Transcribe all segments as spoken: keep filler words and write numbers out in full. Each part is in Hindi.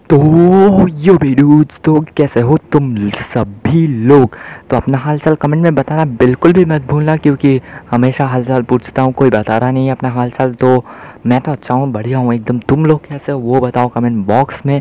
तो यो वीडियोज तो कैसे हो तुम सभी लोग। तो अपना हालचाल कमेंट में बताना बिल्कुल भी मत भूलना, क्योंकि हमेशा हालचाल पूछता हूँ, कोई बता रहा नहीं है अपना हालचाल। तो मैं तो अच्छा हूँ, बढ़िया हूँ एकदम। तुम लोग कैसे हो वो बताओ कमेंट बॉक्स में।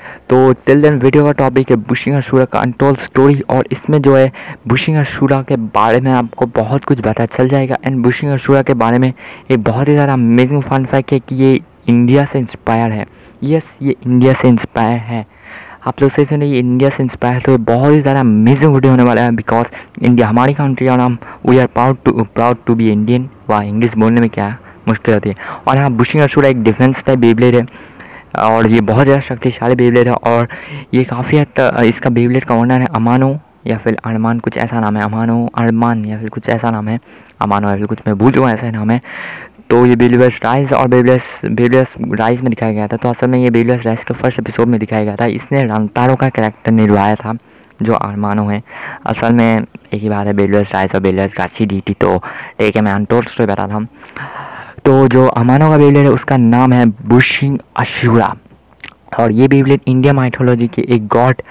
तो टिल देन वीडियो का टॉपिक है बुशिंग अशूरा का अनटोल्ड स्टोरी, और इसमें जो है बुशिंग अशूरा के बारे में आपको बहुत कुछ पता चल जाएगा। एंड बुशिंग अशूरा के बारे में एक बहुत ही ज़्यादा अमेजिंग फन फैक्ट है कि ये इंडिया से इंस्पायर है। यस yes, ये इंडिया से इंस्पायर है। आप लोग सही सुने, ये इंडिया से इंस्पायर है। तो ये बहुत ही ज़्यादा अमेजिंग वीडियो होने वाला है, बिकॉज इंडिया हमारी कंट्री और हम we are proud to proud to be Indian. वाह, इंग्लिश बोलने में क्या मुश्किल होती है। और हाँ, बुशिंग अशूरा एक डिफेंस टाइप बेब्लेड है, और ये बहुत ज़्यादा शक्तिशाली बेब्लेड है। और ये काफ़ी हद तक इसका बेब्लेड का ओनर है अमानो या फिर अरमान, कुछ ऐसा नाम है। अमानो अरमान या फिर कुछ ऐसा नाम है, अमानो या फिर कुछ, मैं भूल चुका ऐसा नाम है। तो ये बेबीलेस राइज और बेबीलेस बेबीलेस राइज में दिखाया गया था। तो असल में ये बेबीलेस राइज के फर्स्ट एपिसोड में दिखाया गया था। इसने रंतारो का कैरेक्टर निभाया था, जो अरमानो है। असल में एक ही बात है, बेबीलेस राइज और बेबीलेस गाची डी थी। तो ठीक है, मैं अनटोल्ड स्टोरी बता था। तो जो अमानो का बेबीलेट है उसका नाम है बुशिंग अशूरा, और ये बेबीलेट इंडिया माइथोलॉजी के एक गॉड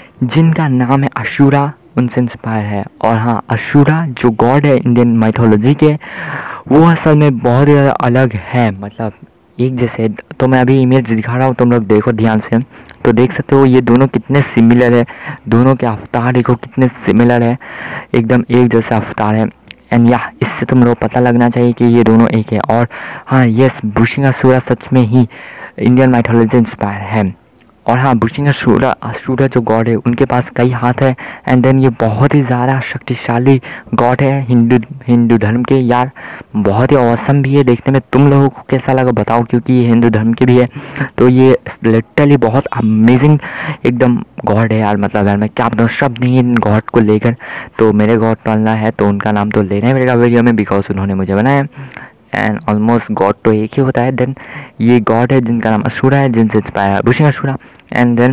जिनका नाम है अशूरा, उनसे इंस्पायर है। और हाँ, अशूरा जो गॉड है इंडियन माइथोलॉजी के, वो असल में बहुत ही ज़्यादा अलग है, मतलब एक जैसे। तो मैं अभी इमेज दिखा रहा हूँ, तुम लोग देखो ध्यान से। तो देख सकते हो ये दोनों कितने सिमिलर है, दोनों के अवतार देखो कितने सिमिलर है, एकदम एक जैसे अवतार है। एंड या इससे तुम लोग पता लगना चाहिए कि ये दोनों एक है। और हाँ, यस, बुशिंग अशूरा सच में ही इंडियन माइथोलॉजी इंस्पायर है। और हाँ, बुशिंग अशूरा अशूरा जो गॉड है उनके पास कई हाथ है। एंड देन ये बहुत ही ज़्यादा शक्तिशाली गॉड है हिंदू हिंदू धर्म के। यार बहुत ही औसम भी है देखने में। तुम लोगों को कैसा लगा बताओ, क्योंकि ये हिंदू धर्म के भी है। तो ये लिटरली बहुत अमेजिंग एकदम गॉड है यार। मतलब यार मैं क्या बताऊँ, शब्द नहीं इन गॉड को लेकर। तो मेरे गॉड पालना है तो उनका नाम तो लेना ही पड़ेगा वीडियो में, बिकॉज उन्होंने मुझे बनाया। एंड ऑलमोस्ट गॉड तो एक ही होता है। देन ये गॉड है जिनका नाम अशूरा है, जिनसे इंस्पायर है बुशिंग अशूरा। एंड देन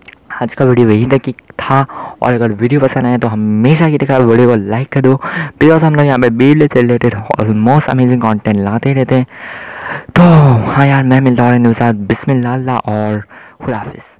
आज का वीडियो यही तक था। और अगर वीडियो पसंद आए तो हमेशा की तरह वीडियो को लाइक कर दो, बिकॉज हम लोग यहाँ पे बेबीलेट से रिलेटेड ऑलमोस्ट अमेजिंग कंटेंट लाते रहते हैं। तो हाँ यार, मैं मिलता हूँ साथ। बिस्मिल्लाह और खुदा हाफिज़।